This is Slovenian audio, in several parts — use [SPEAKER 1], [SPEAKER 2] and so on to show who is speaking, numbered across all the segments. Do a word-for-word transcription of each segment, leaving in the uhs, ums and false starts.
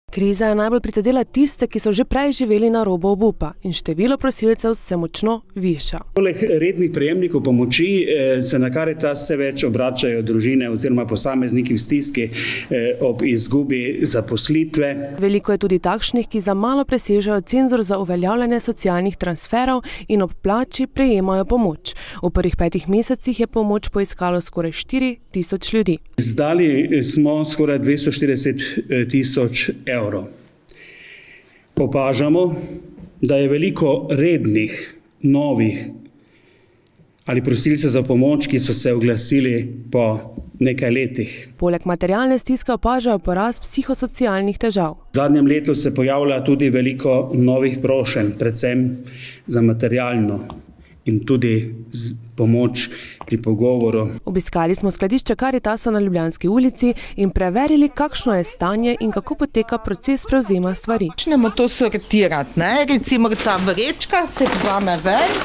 [SPEAKER 1] Kriza je najbolj prizadela tiste, ki so že prej živeli na robu obupa in število prosilcev se močno viša.
[SPEAKER 2] Poleg rednih prejemnikov pomoči se na Karitas vse več obračajo družine oziroma posamezniki v stiski ob izgubi zaposlitve.
[SPEAKER 1] Veliko je tudi takšnih, ki za malo presežejo cenzor za uveljavljanje socialnih transferov in ob plači prejemajo pomoč. V prvih petih mesecih je pomoč poiskalo skoraj štiri tisoč ljudi.
[SPEAKER 2] Izdali smo skoraj dvesto štirideset tisoč evrov. Opažamo, da je veliko rednih, novih ali prosilcev za pomoč, ki so se oglasili po nekaj letih.
[SPEAKER 1] Poleg materialne stiske opažajo porast psihosocialnih težav.
[SPEAKER 2] V zadnjem letu se pojavlja tudi veliko novih prošenj, predvsem za materialno in tudi pomoč pri pogovoru.
[SPEAKER 1] Obiskali smo skladišče Karitasa na Ljubljanski ulici in preverili, kakšno je stanje in kako poteka proces prevzema stvari.
[SPEAKER 3] Začnemo to sortirati, ne? Recimo ta vrečka se vzame ven,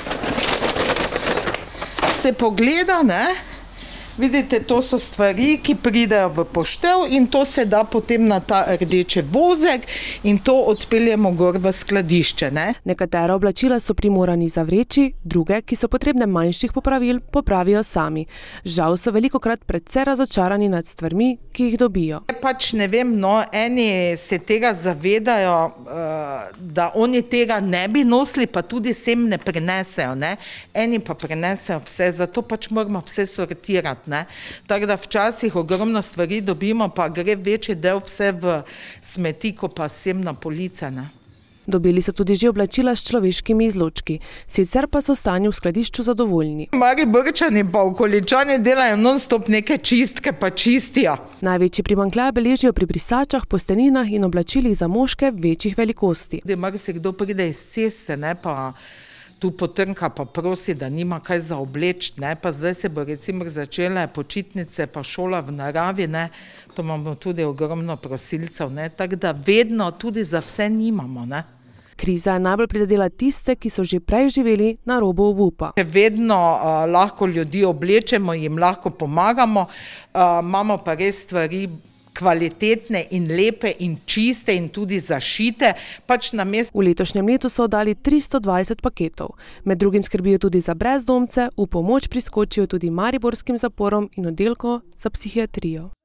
[SPEAKER 3] se pogleda, ne? Vidite, to so stvari, ki pridejo v poštev in to se da potem na ta rdeče vozek in to odpeljemo gor v skladišče. Ne?
[SPEAKER 1] Nekatera oblačila so primorani zavreči, druge, ki so potrebne manjših popravil, popravijo sami. Žal so velikokrat precej razočarani nad stvarmi, ki jih dobijo.
[SPEAKER 3] Pač ne vem, no, eni se tega zavedajo, da oni tega ne bi nosili, pa tudi sem ne prenesejo. Ne? Eni pa prenesejo vse, zato pač moramo vse sortirati. Ne? Tako da včasih ogromno stvari dobimo, pa gre večji del vse v smeti, ko pa sem na police. Ne?
[SPEAKER 1] Dobili so tudi že oblačila s človeškimi izločki, sicer pa so stanju v skladišču zadovoljni.
[SPEAKER 3] Mariborčani pa okoličani delajo non-stop neke čistke, pa čistijo.
[SPEAKER 1] Največji primanjkljaj beležijo pri brisačah, posteninah in oblačilih za moške večjih velikosti.
[SPEAKER 3] Marsikdo pride iz ceste, ne, pa tu potrnka pa prosi, da nima kaj za obleči, ne, pa zdaj se bo recimo začele počitnice, pa šola v naravi, ne, to imamo tudi ogromno prosilcev, ne, tako da vedno tudi za vse nimamo, ne.
[SPEAKER 1] Kriza je najbolj prizadela tiste, ki so že prej živeli na robu obupa.
[SPEAKER 3] Vedno uh, lahko ljudi oblečemo, jim lahko pomagamo, uh, imamo pa res stvari kvalitetne in lepe in čiste in tudi zašite. Pač na mestu.
[SPEAKER 1] V letošnjem letu so oddali tristo dvajset paketov. Med drugim skrbijo tudi za brezdomce, v pomoč priskočijo tudi mariborskim zaporom in oddelku za psihiatrijo.